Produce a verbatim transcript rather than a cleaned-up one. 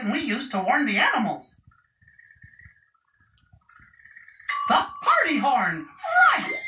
button we use to warn the animals. The party horn! Right!